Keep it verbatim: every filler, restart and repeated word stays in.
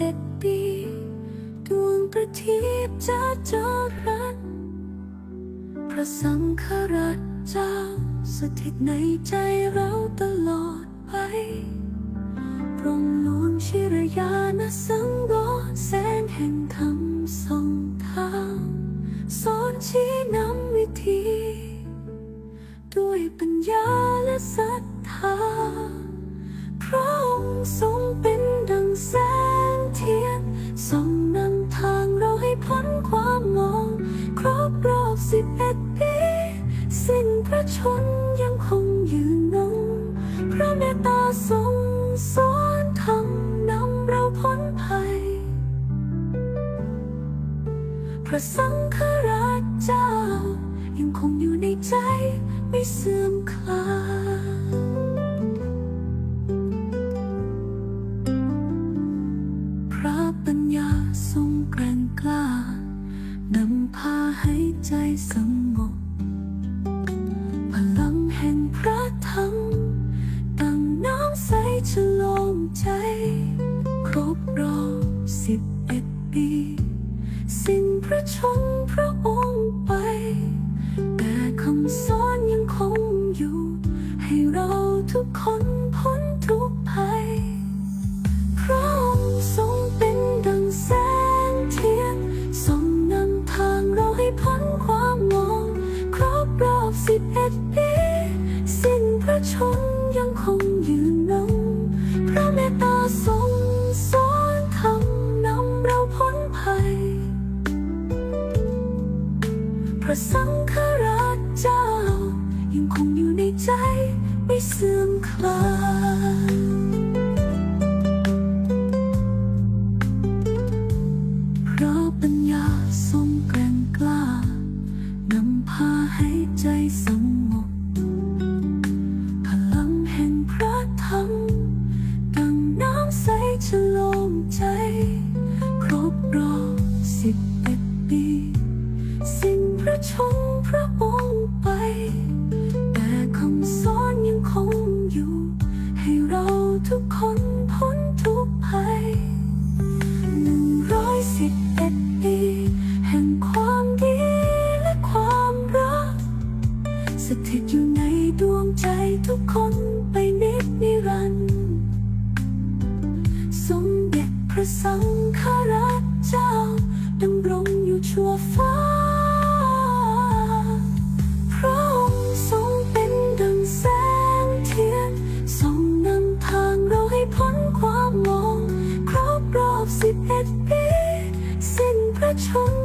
อ็ดปีดวงประทีปจะจอดรักพระสังฆราชเจ้าสถิตในใจเราตลอดไปพระองค์หลวงชิรญาณสังวรแสงแห่งธรรมส่องทางสอนชี้นำวิธีด้วยปัญญาและศรัทธาพระองค์ทรงเป็นดังแสงเทียนส่องนำทางเราให้พ้นความมองครบรอบสิบเอ็ดปีสิ้นพระชนยังคงยืนยงพระเมตตาทรงสอนธรรมนำเราพ้นภัยพระสังฆราชเจ้ายังคงอยู่ในใจไม่เสื่อมคลายพระปัญญาทรงแกร่งกล้านำพาให้ใจสงบพลังแห่งพระธรรมดังน้ำใสฉลองใจครบรอบสิบเอ็ดปีสิ้นพระชนพระองค์ไปแต่คำสอนยังคงอยู่ให้เราทุกคนพ้นทุกภัยพระองค์ทรงเป็นดังแสงเทียนส่องนำทางเราให้พ้นความมองครบรอบสิบเอ็ดปีสิ้นพระชนยังคงยืนยงพระเมตตาทรงสอนธรรมนำเราพ้นภัยพระสังฆราชเจ้ายังคงอยู่ในใจไม่เสื่อมคลายพระปัญญาทรงแกร่งกล้านำพาให้ใจสงบพลังแห่งพระธรรมดังน้ำใสฉลองใจครบรอบสิบเอ็ดปีสิ้นพระชนพระองค์ไปแต่คำสอนยังคงอยู่ให้เราทุกคนพ้นทุกภัยหนึ่งร้อยสิบเอ็ดปีแห่งความดีและความรักสถิตอยู่ในดวงใจทุกคนไปนิจนิรันดร์สมเด็จพระสังฆราชเจ้าดำรงอยู่ชั่วฟ้าพระองค์ทรงเป็นดังแสงเทียนส่องนำทางเราให้พ้นความมองครบรอบสิบเอ็ดปีสิ้นพระชน